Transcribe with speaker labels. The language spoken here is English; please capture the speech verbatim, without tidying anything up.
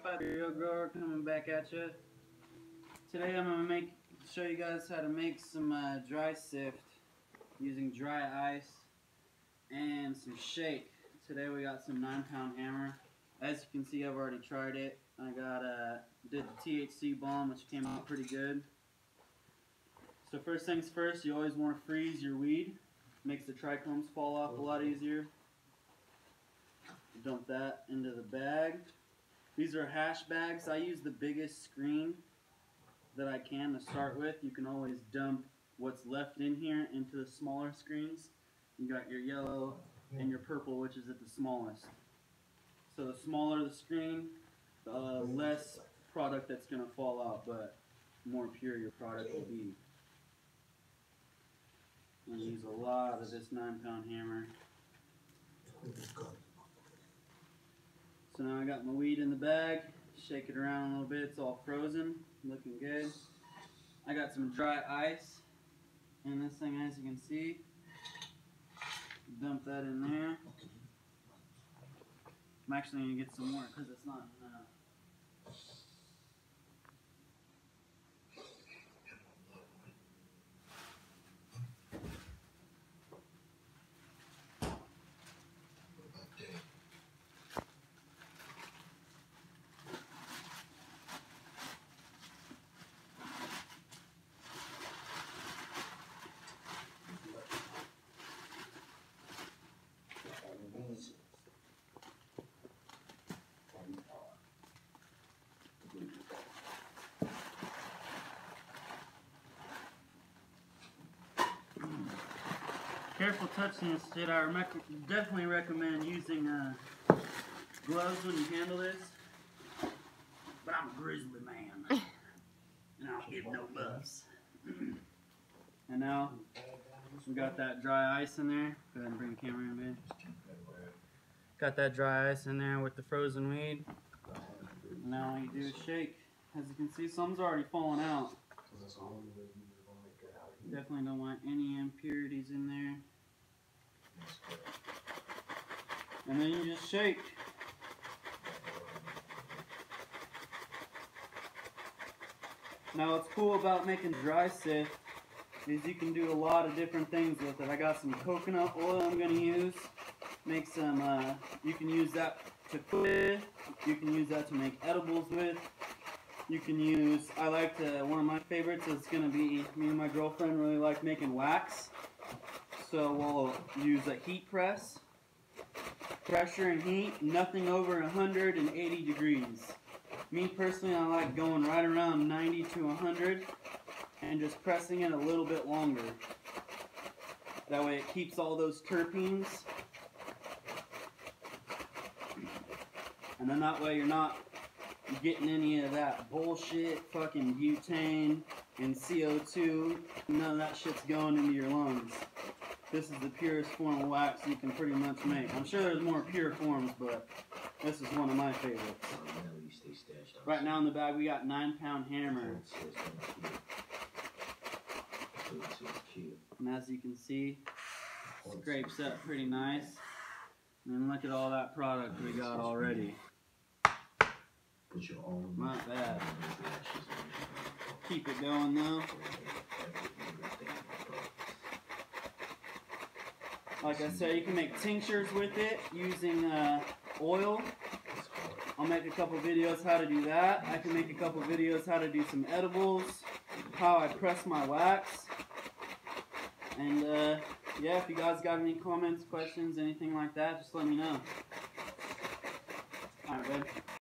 Speaker 1: twenty-five Real Grower coming back at you. Today I'm gonna make show you guys how to make some uh, dry sift using dry ice and some shake. Today we got some nine pound hammer. As you can see, I've already tried it. I got uh, did the T H C bomb, which came out pretty good. So first things first, you always want to freeze your weed. Makes the trichomes fall off a lot easier. Dump that into the bag. These are hash bags. I use the biggest screen that I can to start with. You can always dump what's left in here into the smaller screens. You got your yellow and your purple, which is at the smallest. So the smaller the screen, the less product that's going to fall out, but more pure your product will be. I'm going to use a lot of this nine pound hammer. So now I got my weed in the bag, shake it around a little bit, it's all frozen, looking good. I got some dry ice in this thing, as you can see. Dump that in there. I'm actually going to get some more because it's not enough. Careful touching this shit. I rec definitely recommend using uh, gloves when you handle this. But I'm a grizzly man, and I don't give no buffs. And now we got that dry ice in there. Go ahead and bring the camera in, man. Got that dry ice in there with the frozen weed. And now all you do is shake. As you can see, some's already falling out. Definitely don't want any impurities in there. And then you just shake. Now what's cool about making dry sift is you can do a lot of different things with it. I got some coconut oil I'm going to use. Make some, uh, you can use that to cook with. You can use that to make edibles with. You can use, I like to, one of my favorites is going to be, me and my girlfriend really like making wax. So we'll use a heat press. Pressure and heat, nothing over one hundred eighty degrees. Me personally, I like going right around ninety to one hundred and just pressing it a little bit longer. That way it keeps all those terpenes. And then that way you're not getting any of that bullshit fucking butane and C O two. None of that shit's going into your lungs. This is the purest form of wax you can pretty much make. I'm sure there's more pure forms, but this is one of my favorites. Right now in the bag we got nine pound hammer. And as you can see, scrapes up pretty nice. And look at all that product we got already. Not bad. Keep it going though. Like I said, you can make tinctures with it using uh, oil. I'll make a couple videos how to do that. I can make a couple videos how to do some edibles, how I press my wax. And uh, yeah, if you guys got any comments, questions, anything like that, just let me know. Alright, babe.